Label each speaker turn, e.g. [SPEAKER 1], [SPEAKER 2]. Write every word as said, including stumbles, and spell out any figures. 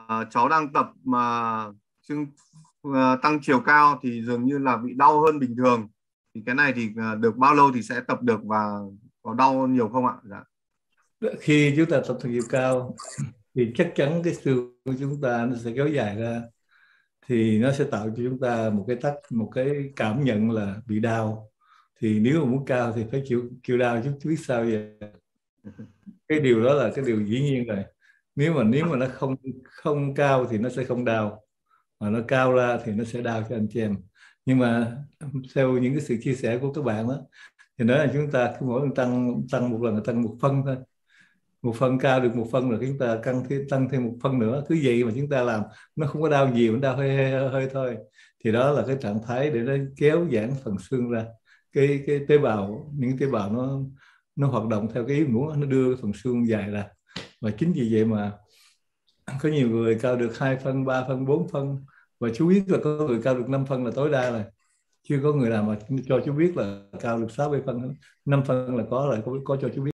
[SPEAKER 1] cháu đang tập mà chương ờ, tăng chiều cao thì dường như là bị đau hơn bình thường. Thì cái này thì ờ, được bao lâu thì sẽ tập được và có đau nhiều không ạ? Dạ.
[SPEAKER 2] Khi chúng ta tập thể dục cao thì chắc chắn cái xương của chúng ta nó sẽ kéo dài ra, thì nó sẽ tạo cho chúng ta một cái tắc một cái cảm nhận là bị đau. Thì nếu mà muốn cao thì phải chịu chịu đau chứ, chứ biết sao vậy. Cái điều đó là cái điều dĩ nhiên rồi. Nếu mà nếu mà nó không không cao thì nó sẽ không đau, mà nó cao ra thì nó sẽ đau cho anh chị em. Nhưng mà theo những cái sự chia sẻ của các bạn đó, thì nói là chúng ta cứ mỗi lần tăng tăng một lần là tăng một phân thôi, một phân cao được một phân, rồi chúng ta tăng thêm tăng thêm một phân nữa, cứ vậy mà chúng ta làm nó không có đau nhiều, nó đau hơi, hơi hơi thôi. Thì đó là cái trạng thái để nó kéo giãn phần xương ra. Cái cái tế bào, những tế bào nó nó hoạt động theo cái ý muốn, nó đưa phần xương dài ra. Và chính vì vậy mà có nhiều người cao được hai phân, ba phân, bốn phân. Và chú biết là có người cao được năm phân là tối đa rồi, chưa có người nào mà cho chú biết là cao được sáu bảy phân. Năm phân là có, lại có, có cho chú biết.